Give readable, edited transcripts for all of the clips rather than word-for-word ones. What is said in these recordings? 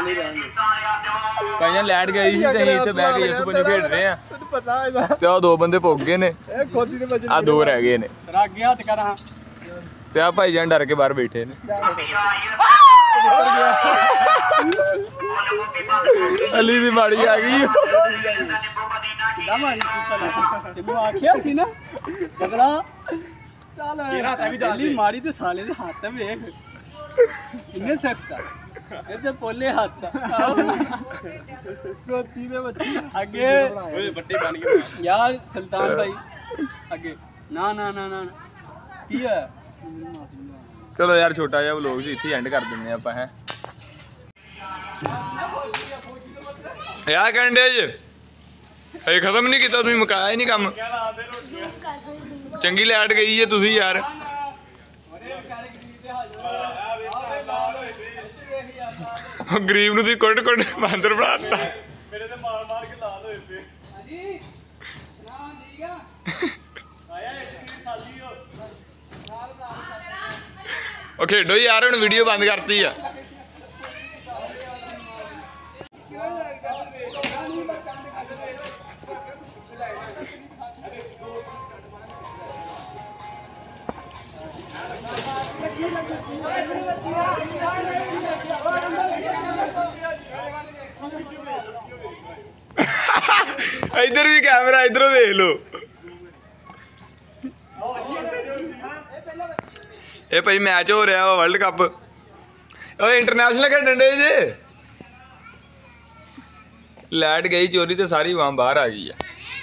ਕਈਆਂ ਲੈਟ ਗਈ ਸੀ ਤੇ ਅਸੀਂ ਇੱਥੇ ਬਹਿ ਕੇ ਇਸ ਪੁੰਜ ਖੇਡ ਰਹੇ ਆ ਤੇ ਉਹ ਦੋ ਬੰਦੇ ਭੁੱਗ ਗਏ ਨੇ ਆ ਦੋ ਰਹਿ ਗਏ ਨੇ ਹੱਥ ਕਰਾਂ ਤੇ ਆ ਭਾਈ ਜਾਨ ਡਰ ਕੇ ਬਾਹਰ ਬੈਠੇ ਨੇ ਅਲੀ ਦੀ ਮਾੜੀ ਆ ਗਈ ਤੈਨੂੰ ਆਖਿਆ ਸੀ ਨਾ ਬਗਲਾ ਚੱਲ ਅਲੀ ਮਾੜੀ ਤੇ ਸਾਲੇ ਦੇ ਹੱਥ ਵੇਖ ਕਿੰਨੇ ਸਖਤ ਆ ਇਹਦੇ ਪੋਲੇ ਹੱਥ ਕੋਤੀ ਦੇ ਬੱਚੇ ਅੱਗੇ ਓਏ ਬੱਟੇ ਬਣ ਗਏ ਯਾਰ ਸੁਲਤਾਨ ਭਾਈ ਅੱਗੇ ਨਾ ਨਾ ਨਾ ਨਾ ਕੀ ਹੈ ਚਲੋ ਯਾਰ ਛੋਟਾ ਜਿਹਾ ਵਲੋਗ ਜੀ ਇੱਥੇ ਐਂਡ ਕਰ ਦਿੰਦੇ ਆਪਾਂ ਹੈ ਯਾਰ ਕੰਡੇ ਜੀ ਇਹ ਖਤਮ ਨਹੀਂ ਕੀਤਾ ਤੁਸੀਂ ਮੁਕਾਇਆ ਹੀ ਨਹੀਂ ਕੰਮ ਚੰਗੀ ਲੈਟ ਗਈ ਹੈ ਤੁਸੀਂ ਯਾਰ ਗਰੀਬ ਨੂੰ ਤੁਸੀਂ ਕੁੱਟ ਕੁੱਟ ਬਾਂਦਰ ਬਣਾ ਦਿੱਤਾ ਮੇਰੇ ਤੇ ਮਾਰ ਮਾਰ ਕੇ ਲਾਲ ਹੋਏ ਪਏ ਹਾਂਜੀ ਨਾ ਠੀਕ ਆ ਆਇਆ ਇੱਕ ਚੀਜ਼ ਖਾਲੀ ਹੋ ਉਹ ਖੇਡੋ ਯਾਰ ਹੁਣ ਵੀਡੀਓ ਬੰਦ ਕਰਤੀ ਆ इधर भी कैमरा इधर देख लो ये भाई मैच हो रहा है वर्ल्ड कप इंटरनेशनल खेडन डे जे लाइट गई चोरी तो सारी वहां बाहर आ गई है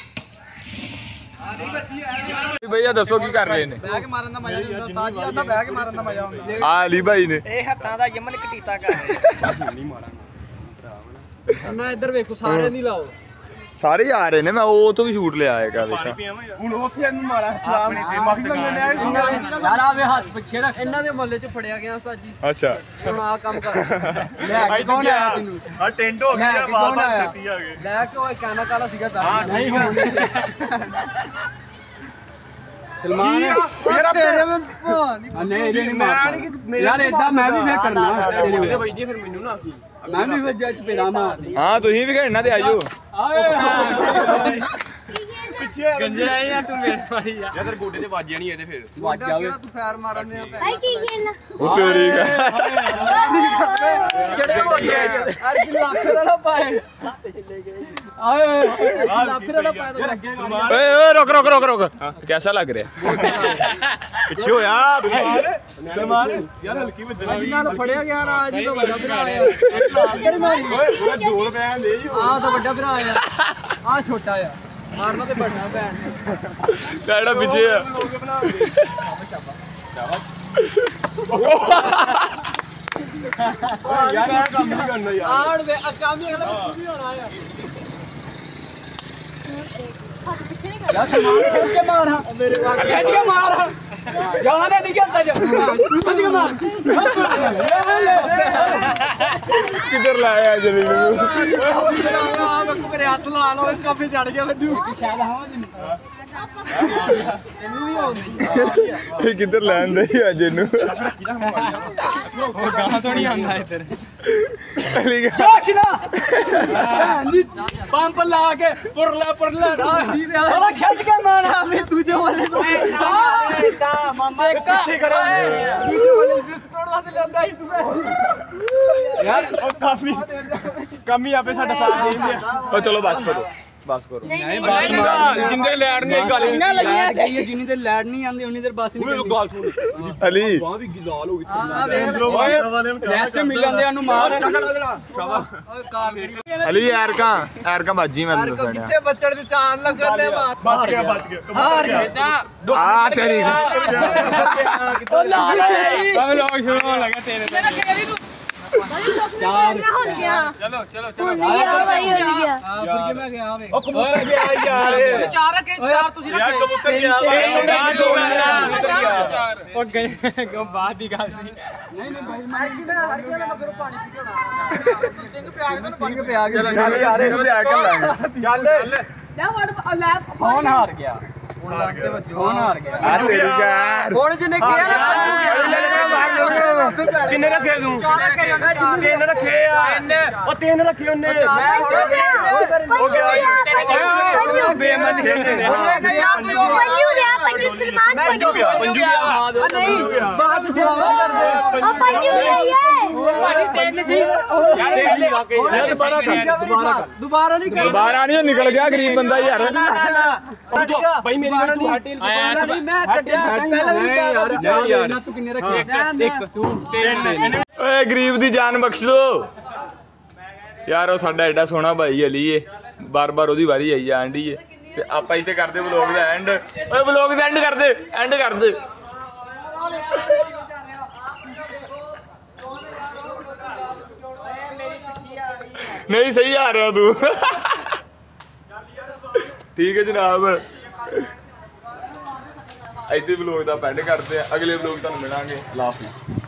भैया दसो की कर रहे ने बैग मारन दा मजा नहीं हुंदा उस्ताद जी आंदा बैग मारन दा मजा हुंदा हां अली भाई ने ए हत्थां दा यमन कटीता कर नहीं मारांगा ना इधर देखो सारे नहीं लाओ सारे आ रहे ने मैं वो तो भी शूट ले आएगा देखा ਹੁਣ ਉੱਥੇ ਇਹਨੂੰ ਮਾਰਾ ਸਲਾਮ ਯਾਰ ਆਵੇ ਹੱਥ ਪਿੱਛੇ ਰੱਖ ਇਹਨਾਂ ਦੇ ਮੁਹੱਲੇ ਚ ਫੜਿਆ ਗਿਆ ਉਸਤਾਦ ਜੀ अच्छा ਹੁਣ ਆ ਕੰਮ ਕਰ ਲੈ ਕੇ ਕੌਣ ਆਇਆ ਤੈਨੂੰ हां टेंट हो गया बार बार छती आ गए ਲੈ ਕੇ ਉਹ ਕਾਨਾ ਕਾਲਾ ਸੀਗਾ ਤਾਂ ਨਹੀਂ ਹੁਣ सलमान तेरे में नहीं नहीं यार इतना मैं भी मैं करना तेरे वजदी फिर मेनू ना आखी मैं भी वज चपेड़ा मार हां तुही भी खेलना ते आइयो पीछे गंजे आए या तू मेरे वाली यार तेरे गोडे ते वाज जानी ਇਹਦੇ ਫਿਰ ਵਾਜ ਜਾਵੇ ਤੂੰ ਫੈਰ ਮਾਰਨੇ ਆ ਭਾਈ ਕੀ ਖੇਲਣਾ ਉਹ ਤੇਰੀ ਚੜੇ ਹੋ ਗਏ ਅਰਜ ਲੱਖ ਦਾ ਨਾ ਪਾਏ ਆਏ ਲੱਖ ਦਾ ਨਾ ਪਾਏ ਤਾਂ ओए रुक रुक रुक रुक कैसा लग रहा पीछे हो यार सलमान यार हल्की में ਜਿਨ੍ਹਾਂ ਨੂੰ ਫੜਿਆ ਗਿਆ ਰਾਜ ਤੋਂ ਵੱਡਾ ਭਰਾ ਆ ਕਿਹੜੀ ਮਾਰੀ ਓਏ ਜੋਰ ਪੈਣ ਦੇ ਜੀ ਆ ਤਾਂ ਵੱਡਾ ਭਰਾ ਆ ਆ ਛੋਟਾ ਆ ਮਾਰਨਾ ਤੇ ਵੱਡਾ ਭੈਣ ਨੇ ਸਾਡਾ ਪਿੱਛੇ ਆ ਯਾਰ ਇਹ ਕੰਮ ਨਹੀਂ ਕਰਨਾ ਯਾਰ ਆਣ ਵੇ ਕੰਮ ਹੀ ਅਗਲਾ ਤੂੰ ਵੀ ਹੋਣਾ ਆ ਯਾਰ ਸਮਾਨ ਖਿੱਚ ਕੇ ਮਾਰ ਮੇਰੇ ਖਿੱਚ ਕੇ ਮਾਰ ਜਾਣਾ ਨਹੀਂ ਕਰਦਾ ਜਾ ਖਿੱਚ ਕੇ ਮਾਰ ਕਿੱਧਰ ਲਾਇਆ ਜਲੀ ਨੂੰ ਆ ਮੈਂ ਮੇਰੇ ਹੱਥ ਲਾ ਲਓ ਕਾਫੀ ਚੜ ਗਿਆ ਮੈਨੂੰ ਸ਼ਾਇਦ ਹਵਾ ਦੀ ਇਹਨੂੰ ਵੀ ਆਉਂਦੀ ਇਹ ਕਿੱਧਰ ਲੈਂਦਾ ਹੀ ਅੱਜ ਇਹਨੂੰ ਉਹ ਗਾਣਾ ਤੋਂ ਨਹੀਂ ਆਉਂਦਾ ਇੱਧਰ ਅਲੀ ਜੋਸ਼ ਨਾ ਪੰਪ ਲਾ ਕੇ ਪੁਰਲਾ ਸਾਰਾ ਖਿੱਚ ਕੇ ਮਾਰਾ ਮੈਂ ਦੂਜੇ ਵਾਲੇ ਨੂੰ ਮਾਮਾ ਪਿੱਛੇ ਕਰੋ ਦੂਜੇ ਵਾਲੇ 20 ਕਰੋੜ ਵਾਸਤੇ ਲੈਂਦਾ ਸੀ ਤੂੰ ਯਾਰ ਉਹ ਕਾਮੀ ਆਪੇ ਸਾਡਾ ਸਾਥ ਦੇ ਦਿੰਦੇ ਉਹ ਚਲੋ बस करो ਨਹੀਂ ਬਸ ਜਿੰਦੇ ਲੈਟ ਨਹੀਂ ਗੱਲ ਲੈਟ ਗਈ ਹੈ ਜਿੰਨੀ ਤੇ ਲੈਟ ਨਹੀਂ ਆਂਦੀ ਉਨੀ ਦੇਰ ਬਸ ਨਹੀਂ ਗੱਲ ਸੁਣ ਅਲੀ ਬਾਹ ਵੀ ਲਾਲ ਹੋ ਗਈ ਆ ਵੇਖ ਰੈਸਟ ਮਿਲ ਜਾਂਦੇ ਉਹਨੂੰ ਮਾਰ ਓਏ ਕਾਲ ਕਰੀ ਅਲੀ ਐਰਕਾਂ ਬਾਜੀ ਮੈਂ ਤੈਨੂੰ ਦੱਸਣਾ ਕਿੱਥੇ ਬੱਚੜ ਦੀ ਚਾਨ ਲੱਗਣ ਦੇ ਬਾਤ ਬਚ ਗਿਆ ਹਾਰ ਗਿਆ ਆ ਤੇਰੀ ਉਹ ਲਾ ਲੈ ਬਸ ਲੋਕ ਸ਼ੁਰੂ ਹੋਣ ਲੱਗਾ ਤੇਰੇ ਤੇ ਚਾਰ ਚਲੋ ਯਾਰ ਭਾਈ ਹੋ ਗਿਆ ਫਿਰ ਕੇ ਮੈਂ ਗਿਆ ਵੇ ਉਹ ਕਬੂਤਰ ਗਿਆ ਯਾਰ ਚਾਰ ਤੁਸੀਂ ਰੱਖੇ ਕਬੂਤਰ ਗਿਆ ਉਹ ਗਏ ਕਿਉਂ ਬਾਤ ਦੀ ਗੱਲ ਸੀ ਨਹੀਂ ਭਾਈ ਹਰ ਕੀ ਨਾ ਮਗਰੋਂ ਪਾਣੀ ਪੀ ਕੇ ਸਿੰਘ ਪਿਆ ਕੇ ਚੱਲ ਯਾਰ ਇਹਨੂੰ ਲਿਆ ਕੇ ਲੈ ਚੱਲ ਲੈ ਵੜ ਲੈ ਕੌਣ ਹਾਰ ਗਿਆ ਹੁਣ ਹਾਰ ਗਿਆ ਹੁਣ ਜਿਹਨੇ ਕਿਹਾ ਨਾ ਕਿੰਨੇ ਰੱਖੇ ਤੂੰ ਤਿੰਨ ਰੱਖੇ ਆ ਉਹ ਤਿੰਨ ਰੱਖੇ ਉਹਨੇ ਬੇਮਨ ਨਹੀਂ ਬਾਤ ਸਲਾਵਾ ਕਰਦੇ ਦੁਬਾਰਾ ਨਹੀਂ ਦੁਬਾਰਾ ਨਹੀਂ ਨਿਕਲ ਗਿਆ ਗਰੀਬ ਬੰਦਾ ਯਾਰ ਭਾਈ ਮੇਰੀ ਗੱਲ ਤੂੰ ਹੱਟੀ ਮੈਂ ਕੱਢਿਆ ਪਹਿਲਾਂ ਵੀ ਯਾਰ ਤੂੰ ਕਿੰਨੇ ਰੱਖੇ ਇੱਕ ਤੂੰ ਤਿੰਨ ਓਏ ਗਰੀਬ ਦੀ ਜਾਨ ਬਖਸ਼ ਦੋ ਯਾਰ ਉਹ ਸਾਡਾ ਐਡਾ ਸੋਹਣਾ ਭਾਈ ਅਲੀ ਏ ਬਾਰ-ਬਾਰ ਉਹਦੀ ਵਾਰੀ ਆਈ ਜਾਂਦੀ ਏ ਤੇ ਆਪਾਂ ਇੱਥੇ ਕਰਦੇ ਵਲੌਗ ਦਾ ਐਂਡ ਓਏ ਵਲੌਗ ਦਾ ਐਂਡ ਕਰਦੇ ਨਹੀਂ ਸਹੀ ਆ ਰਿਹਾ ਤੂੰ ਠੀਕ ਹੈ ਜਨਾਬ ਇੱਥੇ ਵਲੌਗ ਦਾ ਐਂਡ ਕਰਦੇ ਆ ਅਗਲੇ ਵਲੌਗ ਤੁਹਾਨੂੰ ਮਿਲਾਂਗੇ। ਅੱਲਾਹ ਹਾਫਿਜ਼।